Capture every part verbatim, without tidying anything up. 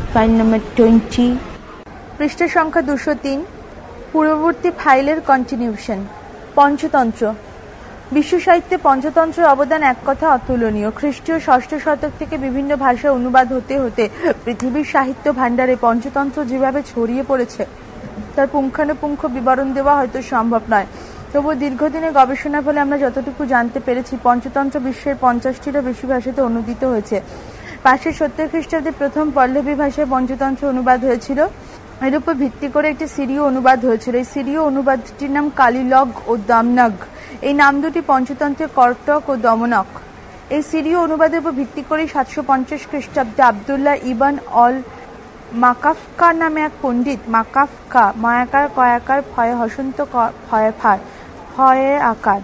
File number twenty, পৃষ্ঠা সংখ্যা দুশো তিন। পূর্ববর্তী ফাইলের কন্টিনিউশন। পঞ্চতন্ত্র। বিশ্ব সাহিত্যে পঞ্চতন্ত্রের অবদান এক কথা অতুলনীয়। খ্রিস্টীয় ষষ্ঠ শতক থেকে বিভিন্ন ভাষায় অনুবাদ হতে হতে পৃথিবীর সাহিত্য ভাণ্ডারে পঞ্চতন্ত্র যেভাবে ছড়িয়ে পড়েছে তার পুঙ্খানুপুঙ্খ বিবরণ দেওয়া হয়তো সম্ভব নয়। তবুও দীর্ঘদিনের গবেষণার ফলে আমরা যতটুকু জানতে পেরেছি, পঞ্চতন্ত্র বিশ্বের পঞ্চাশটিরও বেশি ভাষাতে অনুদিত হয়েছে। পাঁচশো সত্তর খ্রিস্টাব্দে প্রথম পল্লবী ভাষায় পঞ্চতন্ত্র অনুবাদ হয়েছিল। এর উপর ভিত্তি করে একটি সিরীয় অনুবাদ হয়েছিল। এই সিরীয় অনুবাদটির নাম কালিলগ ও দামনাগ। এই নাম দুটি পঞ্চতন্ত্রের কর্তক ও দমনক। এই সিরীয় অনুবাদের উপর ভিত্তি করে সাতশো পঞ্চাশ খ্রিস্টাব্দে আবদুল্লাহ ইবন অল মাকাফকা নামে এক পণ্ডিত, মাকাফকা ময়াকার কয়াকার ফয়ে হসন্ত ফয়ে ফার ফয়ে আকার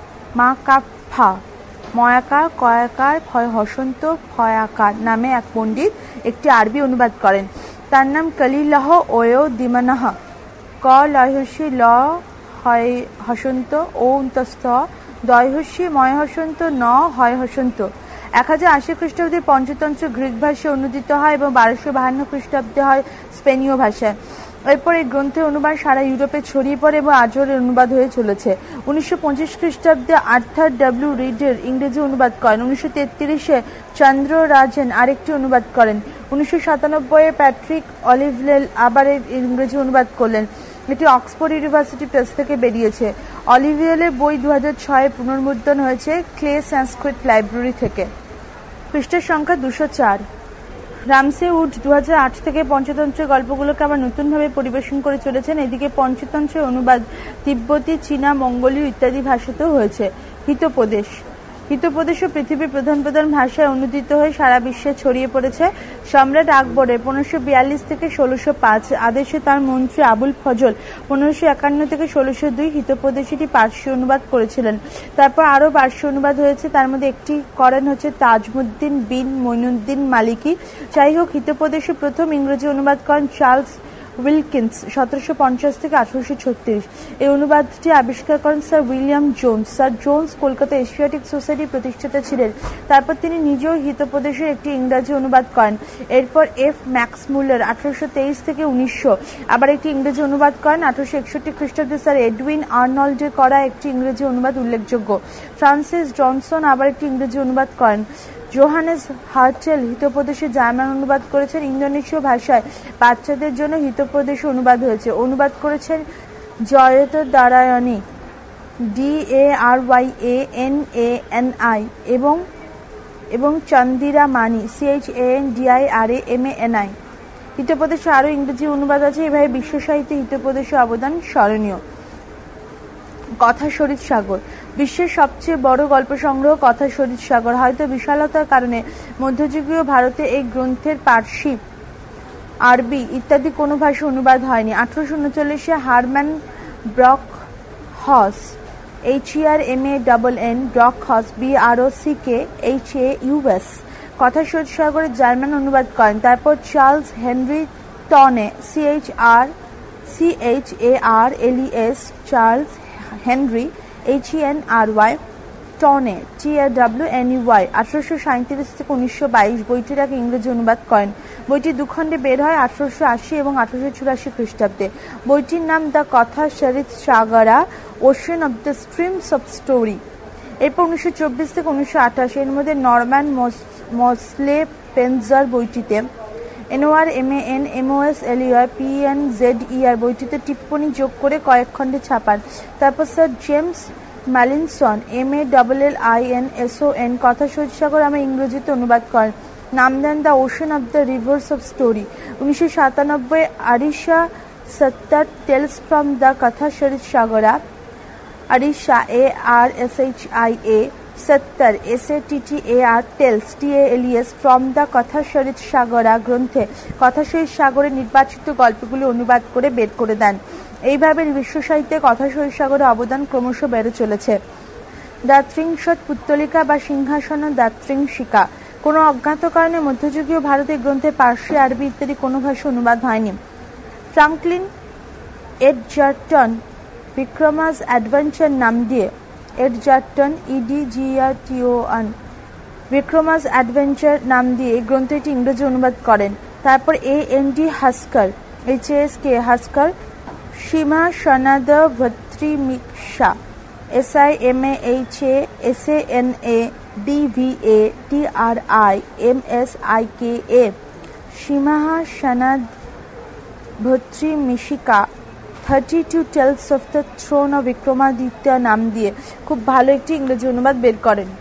মাকাফা ময়াকার কয়াকার ফয় হসন্ত ফয় আকার নামে এক পণ্ডিত একটি আরবি অনুবাদ করেন। তার নাম কালিলাহ ওয় দিমানাহ। ক লয়হস্যি ল হয় হসন্ত ও উন্তস্থ দয়হস্যি ময় হসন্ত ন হয় হসন্ত। এক হাজার আশি খ্রিস্টাব্দে পঞ্চতন্ত্র গ্রিক ভাষায় অনুদিত হয় এবং বারোশো বাহান্ন খ্রিস্টাব্দে হয় স্পেনীয় ভাষায়। এরপর এই গ্রন্থের অনুবাদ সারা ইউরোপে ছড়িয়ে পড়ে এবং আজও অনুবাদ হয়ে চলেছে। উনিশশো পঁচিশ খ্রিস্টাব্দে আর্থার ডাব্লিউ রিডের ইংরেজি অনুবাদ করেন। উনিশশো তেত্রিশে চন্দ্ররাজেন আরেকটি অনুবাদ করেন। উনিশশো সাতানব্বই প্যাট্রিক অলিভলেল আবার ইংরেজি অনুবাদ করলেন। এটি অক্সফোর্ড ইউনিভার্সিটি প্রেস থেকে বেরিয়েছে। অলিভিয়েলের বই দু হাজার ছয়ে পুনর্মুদ্রণ হয়েছে ক্লে সংস্কৃত লাইব্রেরি থেকে। পৃষ্ঠার সংখ্যা দুশো চার। রামসে উড দু হাজার আট থেকে পঞ্চতন্ত্রের গল্পগুলোকে আবার নতুনভাবে পরিবেশন করে চলেছেন। এদিকে পঞ্চতন্ত্রের অনুবাদ তিব্বতী, চীনা, মঙ্গোলীয় ইত্যাদি ভাষাতেও হয়েছে। হিতোপদেশ। হিতোপদেশও পৃথিবীর প্রধান প্রধান ভাষায় অনুদিত হয়ে সারা বিশ্বে ছড়িয়ে পড়েছে। সম্রাট আকবরের পনেরোশো বিয়াল্লিশ থেকে ষোলোশো পাঁচ আদেশে তার মন্ত্রী আবুল ফজল পনেরোশো একান্ন থেকে ষোলোশো দুই হিতোপদেশটি পার্সি অনুবাদ করেছিলেন। তারপর আরও পার্সি অনুবাদ হয়েছে, তার মধ্যে একটি করেন হচ্ছে তাজমুদ্দিন বিন মঈনুদ্দিন মালিকি। যাই হোক, হিতোপদেশে প্রথম ইংরেজি অনুবাদ করেন চার্লস উইলকিন্স সতেরোশো পঞ্চাশ থেকে আঠারোশো ছত্রিশ। এই অনুবাদটি আবিষ্কার করেন sir William Jones. Sir Jones Kolkata Asiatic সোসাইটির প্রতিষ্ঠাতা ছিলেন। তারপর তিনি নিজেও হিতোপদেশের একটি ইংরাজি অনুবাদ করেন। এরপর এফ ম্যাক্স মুলার আঠারোশো তেইশ থেকে উনিশশো আবার একটি ইংরেজি অনুবাদ করেন। আঠারোশো একষট্টি খ্রিস্টাব্দে স্যার এডউইন আর্নল্ডের করা একটি ইংরেজি অনুবাদ উল্লেখযোগ্য। ফ্রান্সিস জনসন আবার একটি ইংরেজি অনুবাদ করেন। জোহানেস হার্টেল হিতোপদেশে জার্মান অনুবাদ করেছেন। ইন্দোনেশীয় ভাষায় বাচ্চাদের জন্য হিতোপদেশে অনুবাদ হয়েছে। অনুবাদ করেছেন জয়ত দারায়ণী, D A R Y A N A N I এবং এবং Chandiramani, C H A N D I R A M A N I. হিতোপদেশে আরও ইংরেজি অনুবাদ আছে। এভাবে বিশ্ব সাহিত্যে হিতোপদেশের অবদান স্মরণীয়। কথা শরীর সাগর। বিশ্বের সবচেয়ে বড় গল্প সংগ্রহ কথা শরীর সাগর। হয়তো বিশালতার কারণে মধ্যযুগীয় ভারতে এই গ্রন্থের পার্সি, আরবি ইত্যাদি কোনো ভাষা অনুবাদ হয়নি। আঠারোশো উনচল্লিশে Hermann Brockhaus, H E R M A double N Brockhaus B R O C K H A U S কথা শরীর সাগরের জার্মান অনুবাদ করেন। তারপর Charles Henry Tawney, C H R C H A R L E S Charles Henry H E N R Y Tawney T A W N E Y আঠারোশো সাঁত্রিশ থেকে উনিশশো বাইশ বইটির আগে ইংরেজি অনুবাদ করেন। বইটি দুখণ্ডে বের হয় আঠারোশো আশি এবং আঠারোশো চুরাশি খ্রিস্টাব্দে। বইটির নাম the Katha Sarit Sagara, ocean of the streams of story. এরপর উনিশশো চব্বিশ থেকে উনিশশো আঠাশ এর মধ্যে নরম্যান মসলে পেনজার বইটিতে N O R M A N M O S L U R P N Z E R বইটিতে টিপ্পনী যোগ করে কয়েক খণ্ডে ছাপান। তারপর sir James Mallinson M A double L I N S O N Katha Sarit Sagar আমার ইংরেজিতে অনুবাদ করেন। নাম দেন the ocean of the rivers of story. উনিশশো সাতানব্বই Arshia Sattar tales from the Katha Sarit Sagara, Arshia A R S H I A Sattar S A T T A R tales T A L E S from the Katha Sarit Sagra গ্রন্থে কথা শরীর সাগরের নির্বাচিত গল্পগুলি অনুবাদ করে বের করে দেন। এইভাবে বিশ্ব সাহিত্যে কথা শরীর সাগরের অবদান ক্রমশ বেড়ে চলেছে। দাত্রিংশত পুত্তলিকা বা সিংহাসন দাত্রিংশিকা। কোনো অজ্ঞাত কারণে মধ্যযুগীয় ভারতের গ্রন্থে পার্সি, আরবি ইত্যাদি কোনো ভাষা অনুবাদ হয়নি। ফ্রাঙ্কলিন এডজারটন বিক্রমাস অ্যাডভেঞ্চার নাম দিয়ে এডজারটন ইডি জি আর টি ও আন বিক্রমাস অ্যাডভেঞ্চার নাম দিয়ে গ্রন্থটি ইংরেজি অনুবাদ করেন। তারপর এ N D হাস্কার, H S K হাস্কার, Seema সনাদ ভত্রিমিশা, S I M A H A S A N A D V A T R I am S I K A, সীমাহা সনাদ ভত্রিমিশিকা, thirty two tales of the thrown of Vikramaditya নাম দিয়ে খুব ভালো একটি ইংরেজি অনুবাদ বের করেন।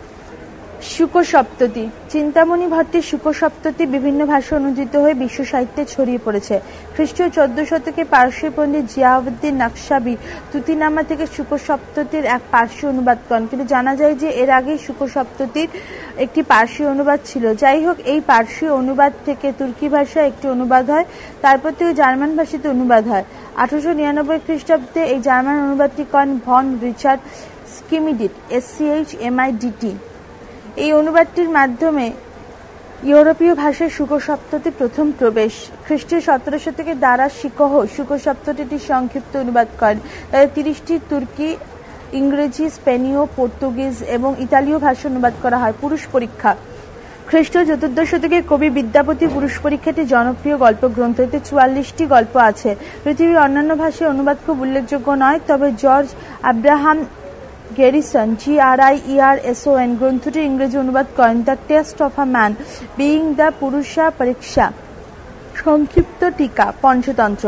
শুক সপ্ততি, চিন্তামণি ভট্টের শুক সপ্ততি বিভিন্ন ভাষায় অনুদিত হয়ে বিশ্ব সাহিত্যে ছড়িয়ে পড়েছে। খ্রিস্টীয় চোদ্দ শতকে পারসি পণ্ডিত জিয়াউদ্দিন নকশাবি তুতিনামা থেকে শুক সপ্ততির এক পার্সি অনুবাদ করেন, কিন্তু জানা যায় যে এর আগেই শুক সপ্ততির একটি পার্সি অনুবাদ ছিল। যাই হোক, এই পার্সি অনুবাদ থেকে তুর্কি ভাষায় একটি অনুবাদ হয়, তারপর থেকে জার্মান ভাষাতে অনুবাদ হয়। আঠারোশো নিরানব্বই খ্রিস্টাব্দে এই জার্মান অনুবাদটি করেন von Richard Schmidt, S C H M I D T. এই অনুবাদটির মাধ্যমে ইউরোপীয় ভাষায় শুক সপ্ততি প্রথম প্রবেশ। খ্রিস্টীয় সতেরো শতকে দ্বারা শিকহ শুক সপ্ততিটির সংক্ষিপ্ত অনুবাদ করেন। তাদের তিরিশটি তুর্কি, ইংরেজি, স্পেনীয়, পর্তুগিজ এবং ইতালীয় ভাষা অনুবাদ করা হয়। পুরুষ পরীক্ষা, খ্রিস্টীয় চতুর্দশ শতকে কবি বিদ্যাপতি পুরুষ পরীক্ষাটি জনপ্রিয় গল্প গ্রন্থ। এতে চুয়াল্লিশটি গল্প আছে। পৃথিবীর অন্যান্য ভাষায় অনুবাদ খুব উল্লেখযোগ্য নয়, তবে George Abraham Grierson G R I E R S O N গ্রন্থটির ইংরেজি অনুবাদ করেন। The test of a man being the Purusha Pariksha. সংক্ষিপ্ত টিকা, পঞ্চতন্ত্র।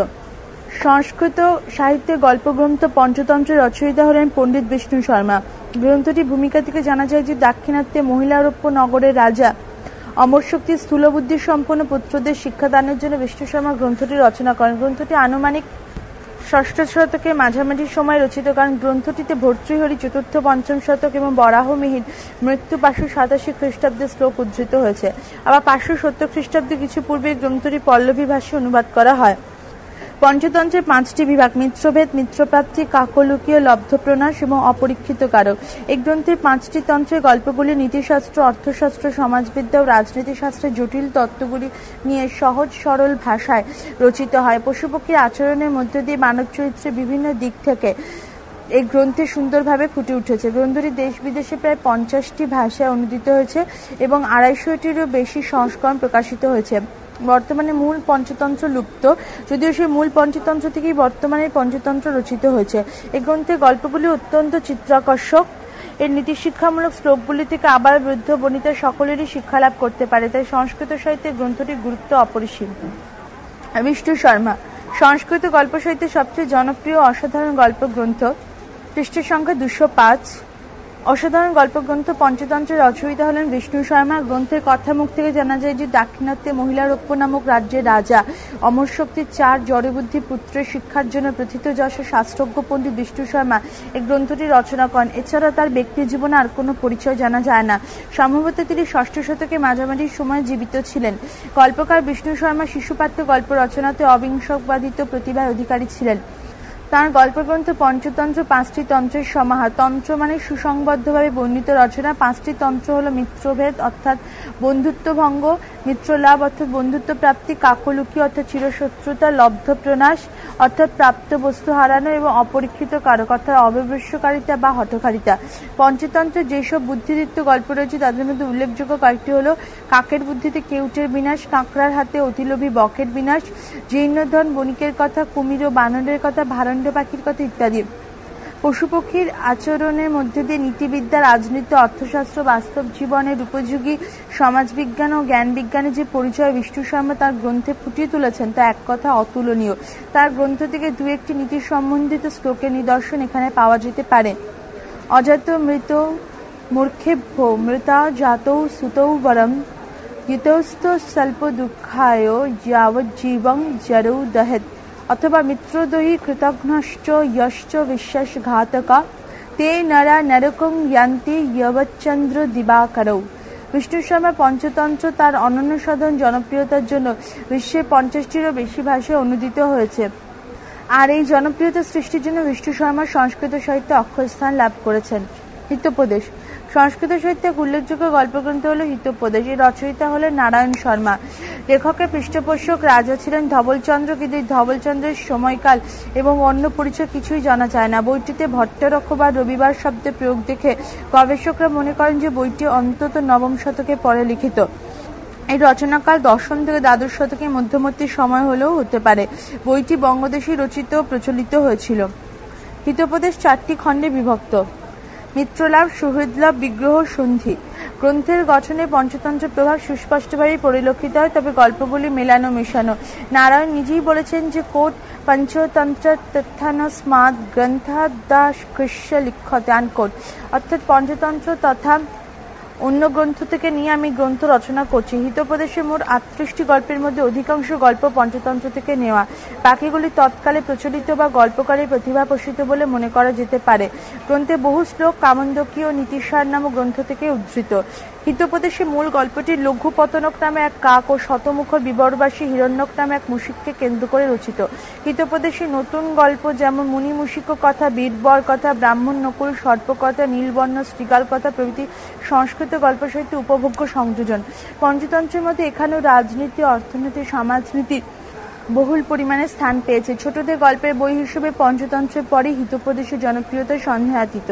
সংস্কৃত সাহিত্যের গল্পগ্রন্থ পঞ্চতন্ত্রের রচয়িতা হলেন পণ্ডিত বিষ্ণু শর্মা। গ্রন্থটি ভূমিকা থেকে জানা যায় যে দাক্ষিণাত্যে মহিলারোপ্য নগরের রাজা অমর শক্তি স্থূলবুদ্ধি সম্পন্ন পুত্রদের শিক্ষাদানের জন্য বিষ্ণু শর্মা গ্রন্থটি রচনা করেন। গ্রন্থটি আনুমানিক ষষ্ঠ শতকের মাঝামাঝি সময় রচিত, কারণ গ্রন্থটিতে ভর্তৃহরি চতুর্থ পঞ্চম শতক এবং বরাহ মিহির মৃত্যু পাঁচশো সাতাশি খ্রিস্টাব্দে শ্লোক উদ্ধৃত হয়েছে। আবার পাঁচশো সত্তর খ্রিস্টাব্দে কিছু পূর্বে গ্রন্থটি পল্লবী ভাষায় অনুবাদ করা হয়। পঞ্চতন্ত্রের পাঁচটি বিভাগ: মিত্রভেদ, মিত্রপ্রাপ্তি, কাকলুকীয়, লব্ধপ্রনাশ এবং অপরীক্ষিত কারক। এই গ্রন্থের পাঁচটি তন্ত্রের গল্পগুলি নীতিশাস্ত্র, অর্থশাস্ত্র, সমাজবিদ্যা ও রাজনীতিশাস্ত্রের জটিল তত্ত্বগুলি নিয়ে সহজ সরল ভাষায় রচিত হয়। পশুপক্ষীর আচরণের মধ্য দিয়ে মানব চরিত্রের বিভিন্ন দিক থেকে এই গ্রন্থে সুন্দরভাবে ফুটে উঠেছে। গ্রন্থটি দেশ বিদেশে প্রায় পঞ্চাশটি ভাষায় অনুদিত হয়েছে এবং আড়াইশোটিরও বেশি সংস্করণ প্রকাশিত হয়েছে। বর্তমানে মূল পঞ্চতন্ত্র লুপ্ত, যদিও সেই মূল পঞ্চতন্ত্র থেকেই বর্তমানে পঞ্চতন্ত্র রচিত হয়েছে। এই গ্রন্থের গল্পগুলি অত্যন্ত চিত্রাকর্ষক। এর নীতিশিক্ষামূলক শ্লোকগুলি থেকে আবার বৃদ্ধ বনিতা সকলেরই শিক্ষালাভ করতে পারে, তাই সংস্কৃত সাহিত্যে গ্রন্থটির গুরুত্ব অপরিসীম। বিষ্ণু শর্মা, সংস্কৃত গল্প সাহিত্যের সবচেয়ে জনপ্রিয় অসাধারণ গল্প গ্রন্থ। পৃষ্ঠের সংখ্যা দুশো পাঁচ। অসাধারণ গল্পগ্রন্থ পঞ্চতন্ত্রের রচয়িতা হলেন বিষ্ণু শর্মা। গ্রন্থের কথামুখ থেকে জানা যায় যে দাক্ষিণাত্যে মহিলারোপ্য নামক রাজ্যের রাজা অমর শক্তির চার জড়বুদ্ধি পুত্রের শিক্ষার জন্য প্রথিতযশা শাস্ত্রজ্ঞ পণ্ডিত বিষ্ণু শর্মা এই গ্রন্থটি রচনা করেন। এছাড়া তার ব্যক্তি জীবনে আর কোনো পরিচয় জানা যায় না। সম্ভবত তিনি ষষ্ঠ শতকে মাঝামাঝি সময় জীবিত ছিলেন। গল্পকার বিষ্ণু শর্মা শিশুপাঠ্য গল্প রচনাতে অবিংশবাদিত প্রতিভার অধিকারী ছিলেন। তাঁর গল্পগ্রন্থ পঞ্চতন্ত্র পাঁচটি তন্ত্রের সমাহার। তন্ত্র মানে সুসংবদ্ধভাবে বর্ণিত রচনা। পাঁচটি তন্ত্র হল মিত্রভেদ অর্থাৎ বন্ধুত্বভঙ্গ, মিত্রলাভ অর্থাৎ বন্ধুত্ব প্রাপ্তি, কাকলুকি অর্থাৎ চিরশত্রুতা, লব্ধপ্রনাশ অর্থাৎ প্রাপ্ত বস্তু হারানো এবং অপরীক্ষিত কারক অর্থাৎ অব্যবশ্যকারিতা বা হঠকারিতা। পঞ্চতন্ত্রের যেসব বুদ্ধিদীপ্ত গল্প রয়েছে তাদের মধ্যে উল্লেখযোগ্য কয়েকটি হল কাকের বুদ্ধিতে কেউটের বিনাশ, কাঁকড়ার হাতে অতিলোভী বকের বিনাশ, জীর্ণধন বণিকের কথা, কুমির ও বানরের কথা, ভারণ্ড পাখির কথা ইত্যাদি। পশুপক্ষীর আচরণের মধ্যে দিয়ে নীতিবিদ্যা, রাজনীতি, অর্থশাস্ত্র, বাস্তব জীবনের উপযোগী সমাজবিজ্ঞান ও জ্ঞান বিজ্ঞানের যে পরিচয় বিষ্ণু শর্মা তার গ্রন্থে ফুটিয়ে তুলেছেন তা এক কথা অতুলনীয়। তার গ্রন্থ থেকে দু একটি নীতি সম্বন্ধিত শ্লোকের নিদর্শন এখানে পাওয়া যেতে পারে। অজাত মৃত মূর্খেভ্য মৃতা জাতৌ সুতৌ বরম ইতস্ত স্বল্প দুঃখায় যাবজ্জীবং জরৌ দহেত, অথবা মিত্রদয়ী কৃতঘ্নশ্চ যশ্চ বিশ্বাসঘাতকা তে নরা নরকং ইয়ান্তি যবচ্চন্দ্র দিবাকরৌ। বিষ্ণু শর্মা পঞ্চতন্ত্র তার অনন্য সাধারণ জনপ্রিয়তার জন্য বিশ্বের পঞ্চাশটিরও বেশি ভাষায় অনুদিত হয়েছে। আর এই জনপ্রিয়তা সৃষ্টির জন্য বিষ্ণু শর্মা সংস্কৃত সাহিত্যে অক্ষয়স্থান লাভ করেছেন। হিতোপদেশ, সংস্কৃত সাহিত্যে এক উল্লেখযোগ্য গল্পগ্রন্থ হল হিতোপদেশ। এর রচয়িতা হলেন নারায়ণ শর্মা। লেখকের পৃষ্ঠপোষক রাজা ছিলেন ধবলচন্দ্র, কিন্তু এই ধবলচন্দ্রের সময়কাল এবং অন্য পরিচয় কিছুই জানা যায় না। বইটিতে ভট্টরক্ষ বা রবিবার শব্দের প্রয়োগ দেখে গবেষকরা মনে করেন যে বইটি অন্তত নবম শতকের পরে লিখিত। এই রচনাকাল দশম থেকে দ্বাদশ শতকের মধ্যবর্তী সময় হলেও হতে পারে। বইটি বঙ্গদেশে রচিত ও প্রচলিত হয়েছিল। হিতোপদেশ চারটি খণ্ডে বিভক্ত। মিত্রলাভ, সুহৃদলাভ, বিগ্রহ, সন্ধি। গ্রন্থের গঠনে পঞ্চতন্ত্রের প্রভাব সুস্পষ্টভাবে পরিলক্ষিত হয়, তবে গল্পগুলি মেলানো মেশানো। নারায়ণ নিজেই বলেছেন যে কোট পঞ্চতন্ত্র তথ্যানস্মাদ গ্রন্থাদাস কৃষ্য লিখ্যতে আনকোট, অর্থাৎ পঞ্চতন্ত্র তথা অন্য গ্রন্থ থেকে নিয়ে আমি গ্রন্থ রচনা করছি। হিতোপদেশে মোট আটত্রিশটি গল্পের মধ্যে অধিকাংশ গল্প পঞ্চতন্ত্র থেকে নেওয়া, বাকিগুলি তৎকালে প্রচলিত বা গল্পকারের প্রতিভা প্রসূত বলে মনে করা যেতে পারে। গ্রন্থে বহু শ্লোক কামন্দকী ও নীতিসার নামক গ্রন্থ থেকে উদ্ধৃত। হিতোপদেশে মূল গল্পটি লঘুপতনক নামে এক কাক ও শতমুখর বিবরবাসী হিরণ্যক নামে এক মুশিককে কেন্দ্র করে রচিত। হিতোপদেশে নতুন গল্প যেমন মুনিমুশিক কথা, বীরবর কথা, ব্রাহ্মণ নকুল সর্পকথা, নীলবর্ণ শৃগাল কথা প্রভৃতি সংস্কৃত গল্প সাহিত্য উপভোগ্য সংযোজন। পঞ্চতন্ত্রের মধ্যে এখানেও রাজনীতি, অর্থনীতি, সমাজনীতি বহুল পরিমাণে স্থান পেয়েছে। ছোটদের গল্পের বই হিসেবে পঞ্চতন্ত্রের পরে হিতোপদেশের জনপ্রিয়তা সন্দেহাতীত।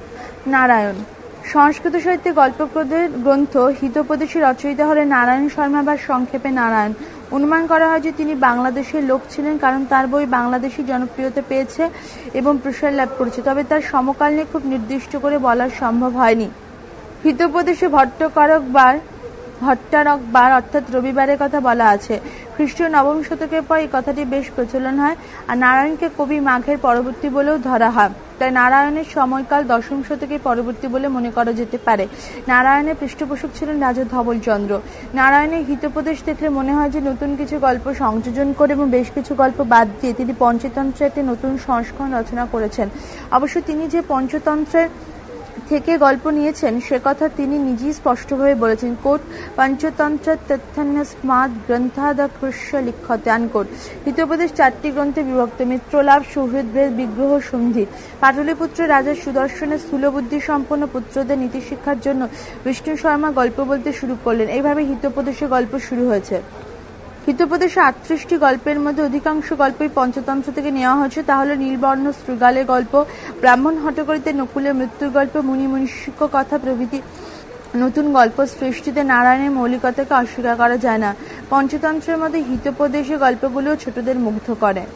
নারায়ণ সংস্কৃত সাহিত্যে গল্পপ্রদের গ্রন্থ হিতোপদেশে রচয়িতা হলেন নারায়ণ শর্মা বা সংক্ষেপে নারায়ণ। অনুমান করা হয় যে তিনি বাংলাদেশের লোক ছিলেন, কারণ তার বই বাংলাদেশি জনপ্রিয়তা পেয়েছে এবং প্রসার লাভ করেছে, তবে তার সমকাল নিয়ে খুব নির্দিষ্ট করে বলা সম্ভব হয়নি। হিতোপদেশে ভট্টকারকবার ভট্টারকবার অর্থাৎ রবিবারের কথা বলা আছে। খ্রিস্টীয় নবম শতকের পর এই কথাটি বেশ প্রচলন হয়, আর নারায়ণকে কবি মাঘের পরবর্তী বলেও ধরা হয়। তাই নারায়ণের সময়কাল দশম শতকের পরবর্তী বলে মনে করা যেতে পারে। নারায়ণের পৃষ্ঠপোষক ছিলেন রাজা ধবলচন্দ্র। নারায়ণের হিতোপদেশ দেখলে মনে হয় যে নতুন কিছু গল্প সংযোজন করে এবং বেশ কিছু গল্প বাদ দিয়ে তিনি পঞ্চতন্ত্রের একটি নতুন সংস্করণ রচনা করেছেন। অবশ্য তিনি যে পঞ্চতন্ত্রের থেকে গল্প নিয়েছেন সে কথা তিনি নিজেই স্পষ্টভাবে বলেছেন। কোট পঞ্চতন্ত্র তথ্যান্যস্মাদ গ্রন্থাদকৃষ্য লিখ্যতে আনকোট। হিতোপদেশ চারটি গ্রন্থে বিভক্ত। মিত্রলাভ, সুহৃদভেদ, বিগ্রহ, সন্ধি। পাটলিপুত্র রাজা সুদর্শনের স্থূলবুদ্ধি সম্পন্ন পুত্রদের নীতি শিক্ষার জন্য বিষ্ণু শর্মা গল্প বলতে শুরু করলেন। এইভাবে হিতোপদেশে গল্প শুরু হয়েছে। হিতোপদেশে আটত্রিশটি গল্পের মধ্যে অধিকাংশ গল্পই পঞ্চতন্ত্র থেকে নেওয়া হয়েছে। তাহলে নীলবর্ণ শৃগালের গল্প, ব্রাহ্মণ হটকরিতে নকুলের মৃত্যুর গল্প, মুনি মুনিষ্ক কথা প্রভৃতি নতুন গল্প সৃষ্টিতে নারায়ণের মৌলিকতাকে অস্বীকার করা যায় না। পঞ্চতন্ত্রের মধ্যে হিতোপদেশে গল্পগুলিও ছোটদের মুগ্ধ করে।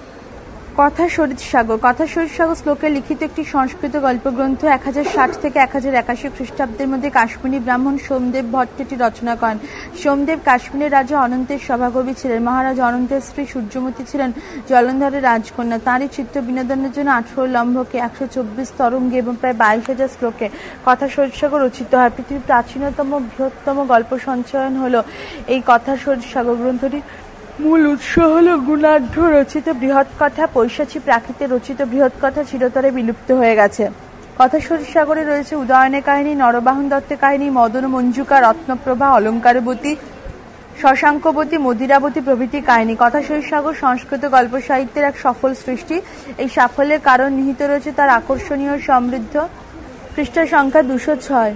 কথা সরিৎসাগর। কথা সরিৎসাগর শ্লোকে লিখিত একটি সংস্কৃত গল্পগ্রন্থ। এক হাজার ষাট থেকে এক হাজার একাশি খ্রিস্টাব্দের মধ্যে কাশ্মীরি ব্রাহ্মণ সোমদেব ভট্ট এটি রচনা করেন। সোমদেব কাশ্মীরের রাজা অনন্তের সভাকবি ছিলেন। মহারাজা অনন্তের স্ত্রী সূর্যমতী ছিলেন জলন্ধরের রাজকন্যা। তাঁরই চিত্ত বিনোদনের জন্য আঠারো লম্বকে, একশো চব্বিশ তরঙ্গে এবং প্রায় বাইশ হাজার শ্লোকে কথা সরিৎসাগর রচিত হয়। পৃথিবীর প্রাচীনতম বৃহত্তম গল্প সঞ্চয়ন হল এই কথা সরিৎসাগর গ্রন্থটি। মূল উৎস হল গুণাঢ্য রচিত বৃহৎকথা। পৈশাচী প্রাকৃতে রচিত বৃহৎকথা চিরতরে বিলুপ্ত হয়ে গেছে। কথা সরিৎসাগরে রয়েছে উদয়নের কাহিনী, নরবাহন দত্তের কাহিনী, মদন মঞ্জুকা, রত্নপ্রভা, অলঙ্কারবতী, শশাঙ্কবতী, মদিরাবতী প্রভৃতি কাহিনী। কথা সরিৎসাগর সংস্কৃত গল্প সাহিত্যের এক সফল সৃষ্টি। এই সাফল্যের কারণ নিহিত রয়েছে তার আকর্ষণীয় সমৃদ্ধ পৃষ্ঠা সংখ্যা দুশো ছয়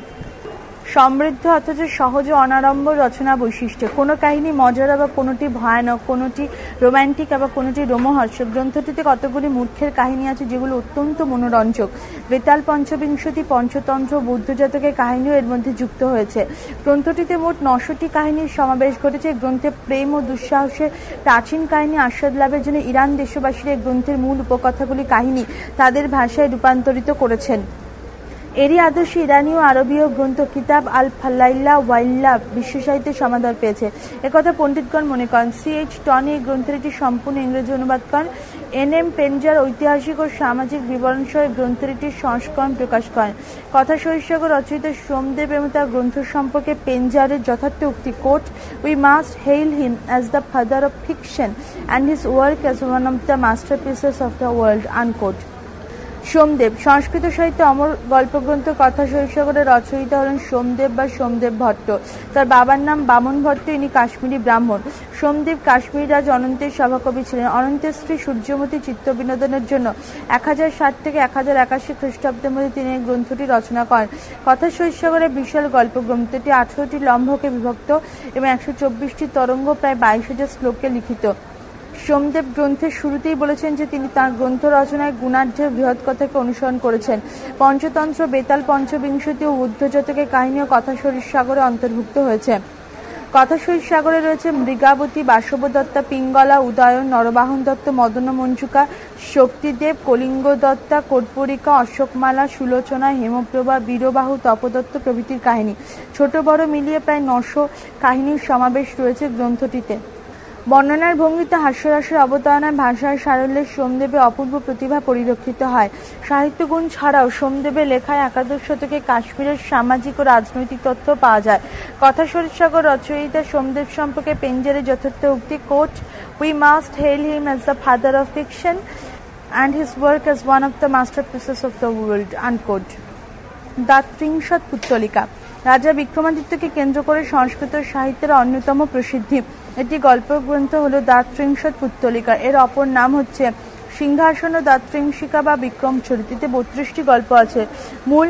সমৃদ্ধ অথচ সহজ ও অনাড়ম্বর রচনা বৈশিষ্ট্য। কোনো কাহিনী মজার বা কোনোটি ভয়ানক, কোনোটি রোম্যান্টিক আবার কোনোটি রোমহর্ষক। গ্রন্থটিতে কতগুলি মূর্খের কাহিনী আছে যেগুলো অত্যন্ত মনোরঞ্জক। বেতাল পঞ্চবিংশতি, পঞ্চতন্ত্র, বৌদ্ধজাতকের কাহিনীও এর মধ্যে যুক্ত হয়েছে। গ্রন্থটিতে মোট নশোটি কাহিনীর সমাবেশ ঘটেছে। গ্রন্থে প্রেম ও দুঃসাহসের প্রাচীন কাহিনী আস্বাদ লাভের জন্য ইরান দেশবাসীরা এই গ্রন্থের মূল উপকথাগুলি কাহিনী তাদের ভাষায় রূপান্তরিত করেছেন। এরই আদর্শে ইরানি ও আরবীয় গ্রন্থ কিতাব আল ফালাইলা ওয়াইল্লা বিশ্ব সাহিত্যে সমাদর পেয়েছে, একথা পণ্ডিতগণ মনে করেন। সি এইচ টনি এই গ্রন্থের একটি সম্পূর্ণ ইংরেজি অনুবাদ করেন। এন এম পেনজার ঐতিহাসিক ও সামাজিক বিবরণ সহ গ্রন্থের একটি সংস্করণ প্রকাশ করেন। কথা সরিৎসাগর রচিত সোমদেব এবং তার গ্রন্থ সম্পর্কে পেনজারের যথার্থ উক্তি, quote, we must hail him as the father of fiction and his work as one of the masterpieces of the world, unquote. Somadeva Sanskrit সাহিত্যে অমর গল্পগ্রন্থ কথা সরিৎসাগরের রচয়িতা হলেন সোমদেব বা সোমদেব ভট্ট। তার বাবার নাম বামন ভট্ট, ইনি কাশ্মীরি ব্রাহ্মণ। সোমদেব কাশ্মীর রাজ অনন্তের সভাকবি ছিলেন। অনন্তের স্ত্রী সূর্যমতী চিত্ত বিনোদনের জন্য এক হাজার ষাট থেকে এক হাজার একাশি খ্রিস্টাব্দের মধ্যে তিনি এই গ্রন্থটি রচনা করেন। কথা সরিৎসাগরের বিশাল গল্পগ্রন্থটি আঠারোটি লম্বকে বিভক্ত এবং একশো চব্বিশটি তরঙ্গ প্রায় বাইশ হাজার শ্লোকে লিখিত। সোমদেব গ্রন্থের শুরুতেই বলেছেন যে তিনি তাঁর গ্রন্থ রচনায় গুণাঢ্যের বৃহৎ কথাকে অনুসরণ করেছেন। পঞ্চতন্ত্র, বেতাল পঞ্চবিংশতি ও বুদ্ধজাতকের কাহিনী ও কথা সরিৎসাগরে অন্তর্ভুক্ত হয়েছে। কথাশহীদ সাগরে রয়েছে মৃগাবতী, বাসব দত্তা, পিঙ্গলা, উদয়ন, নরবাহন দত্ত, মদন মঞ্জুকা, শক্তিদেব, কলিঙ্গ দত্তা, কোটপরিকা, অশোকমালা, সুলোচনা, হেমপ্রভা, বীরবাহু, তপদত্ত প্রভৃতির কাহিনী। ছোট বড় মিলিয়ে প্রায় নশো কাহিনীর সমাবেশ রয়েছে গ্রন্থটিতে। বর্ণনার ভঙ্গিতে হাস্যরসের অবতারণায় ভাষার সারল্যের সোমদেবের অপূর্ব প্রতিভা পরিলক্ষিত হয়। সাহিত্যগুণ ছাড়াও সোমদেবের লেখায় একাদশ শতকে কাশ্মীরের সামাজিক ও রাজনৈতিক তথ্য পাওয়া যায়। কথাশহীদ সাগর রচয়িতা সোমদেব সম্পর্কে পেঞ্জারে যথার্থ উক্তি, quote, "We must hail him as the father of fiction and his work as one of the masterpieces of the world", unquote। The Trimshat Puttalika রাজা বিক্রমাদিত্যকে কেন্দ্র করে সংস্কৃত সাহিত্যের অন্যতম প্রসিদ্ধি একটি গল্পগ্রন্থ হল দ্য ত্রিংশৎ পুত্তলিকা। এর অপর নাম হচ্ছে সিংহাসন ও দ্য ত্রিংশিকা বা বিক্রম চরিত্রে বত্রিশটি গল্প আছে। মূল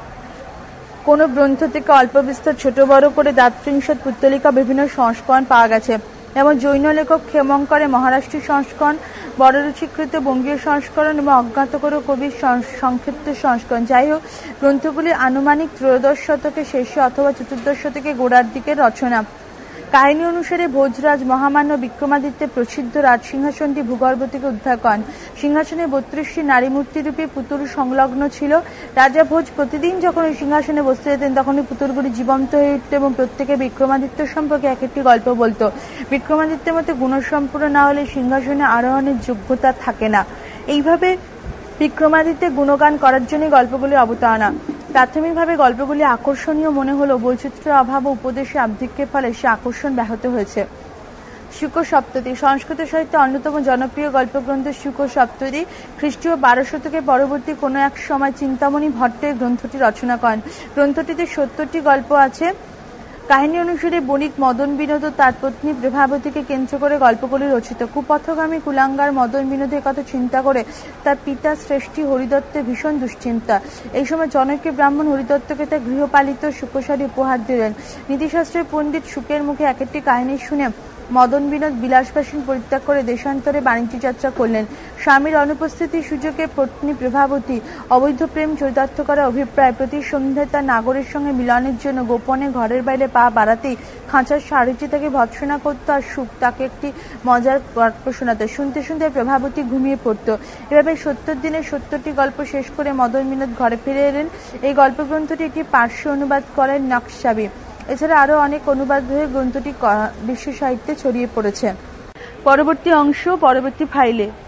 কোন গ্রন্থ থেকে অল্প বিস্তর ছোট বড় করে দ্য ত্রিংশৎ পুত্তলিকা বিভিন্ন সংস্করণ পাওয়া গেছে। যেমন জৈন লেখক ক্ষেমঙ্করে মহারাষ্ট্রী সংস্করণ, বড়রুচিকৃত বঙ্গীয় সংস্করণ এবং অজ্ঞাতকর কবির সংক্ষিপ্ত সংস্করণ। যাই হোক, গ্রন্থগুলি আনুমানিক ত্রয়োদশ শতকে শেষে অথবা চতুর্দশ শতকে গোড়ার দিকের রচনা। কাহিনী অনুসারে ভোজরাজ মহামান্য বিক্রমাদিত্যের প্রসিদ্ধ রাজসিংহাসনটি ভূগর্ভ থেকে উদ্ধার করেন। সিংহাসনে বত্রিশটি নারীমূর্তিরূপী পুতুল সংলগ্ন ছিল। রাজা ভোজ প্রতিদিন যখন ওই সিংহাসনে বসতে যেতেন তখন ওই পুতুলগুলি জীবন্ত হয়ে উঠত এবং প্রত্যেকে বিক্রমাদিত্য সম্পর্কে এক একটি গল্প বলতো। বিক্রমাদিত্যের মতো গুণসম্পন্ন না হলে সিংহাসনে আরোহণের যোগ্যতা থাকে না। এইভাবে বিক্রমাদিত্যের গুণগান করার জন্যই গল্পগুলি অবতারণা। প্রাথমিকভাবে গল্পগুলি আকর্ষণীয় মনে হলেও বৈচিত্র্যের অভাব ও উপদেশে আবৃত্তির ফলে সে আকর্ষণ ব্যাহত হয়েছে। শুক সপ্ততি সংস্কৃত সাহিত্যে অন্যতম জনপ্রিয় গল্পগ্রন্থ শুক সপ্ততি খ্রিস্টীয় বারো শতকের পরবর্তী কোনো এক সময় চিন্তামণি ভট্ট এই গ্রন্থটি রচনা করেন। গ্রন্থটিতে সত্তরটি গল্প আছে। কাহিনী অনুসারে বণিক মদন বিনোদ ও তার পত্নী প্রভাবতীকে কেন্দ্র করে গল্পগুলি রচিত। কুপথগামী কুলাঙ্গার মদন বিনোদের কথা চিন্তা করে তার পিতা শ্রেষ্ঠী হরিদত্তের ভীষণ দুশ্চিন্তা। এই সময় জনৈক ব্রাহ্মণ হরিদত্তকে তার গৃহপালিত শুকসারি উপহার দিলেন। নীতিশাস্ত্রের পণ্ডিত শুকের মুখে এক একটি কাহিনী শুনে মদন বিনোদ বিলাসবাসন পরিত্যাগ করে দেশান্তরে বাণিজ্য যাত্রা করলেন। স্বামীর অনুপস্থিতির সুযোগে পত্নী প্রভাবতী অবৈধ প্রেম চরিতার্থ করার অভিপ্রায় প্রতি সন্ধ্যায় তার নাগরের সঙ্গে মিলনের জন্য গোপনে ঘরের বাইরে পা বাড়াতেই খাঁচার সারথি তাকে ভৎসনা করতো আর সুখ তাকে একটি মজার গল্প শোনাতো। শুনতে শুনতে প্রভাবতী ঘুমিয়ে পড়তো। এভাবে সত্তর দিনের সত্তরটি গল্প শেষ করে মদন বিনোদ ঘরে ফিরে এলেন। এই গল্পগ্রন্থটি একটি পার্শ্ব অনুবাদ করেন নকশাবি। এছাড়া আরো অনেক অনুবাদ হয়ে গ্রন্থটি বিশ্ব সাহিত্যে ছড়িয়ে পড়েছে। পরবর্তী অংশ পরবর্তী ফাইলে।